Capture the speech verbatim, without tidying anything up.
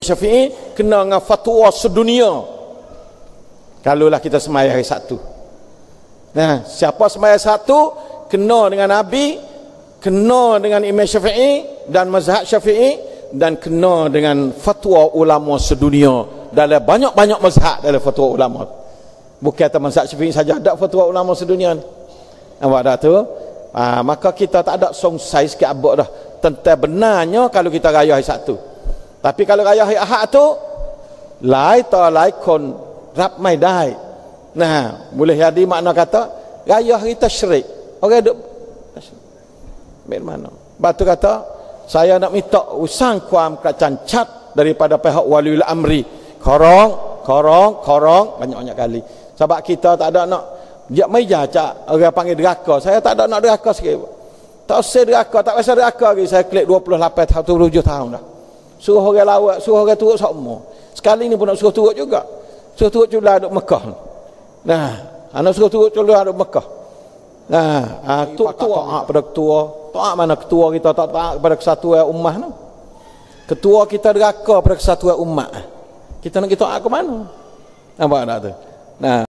Syafi'i kena dengan fatwa sedunia kalaulah kita sembahyang hari Sabtu. Nah, siapa sembahyang Sabtu kena dengan Nabi, kena dengan Imam Syafi'i dan mazhab Syafi'i, dan kena dengan fatwa ulama sedunia. Dalam banyak-banyak mazhab dalam fatwa ulama. Bukan atas mazhab Syafi'i saja, ada fatwa ulama sedunia. Nampak tak tu? Ha, maka kita tak ada songsai sikit abuk dah tentang benarnya kalau kita raya hari Sabtu. Tapi kalau raya hari Ahad tu lai ta lai kon rap mai dai. Nah, boleh jadi makna kata raya hari tasyrik. Orang duk mek mana? Batu kata saya nak minta usang kuam kecancat daripada pihak waliul amri. Korong, korong, korong banyak-banyak kali. Sebab kita tak ada nak jak meja cak orang panggil deraka. Saya tak ada nak deraka sikit. Tak usah deraka, tak pasal deraka lagi. Saya klik dua puluh lapan tahun, dua puluh tujuh tahun dah. Suruh orang lawak, suruh orang turut semua. Sekali ni pun nak suruh turut juga. Suruh turut cula duduk Mekah. Nah, anak suruh turut cula duduk Mekah. Nah, ah tu taat pada ketua. Taat mana ketua kita tak taat kepada kesatuan ummah tu. Ketua kita deraka pada kesatuan ummah. Kita nak kita taat ke mana? Nampak tak tu? Nah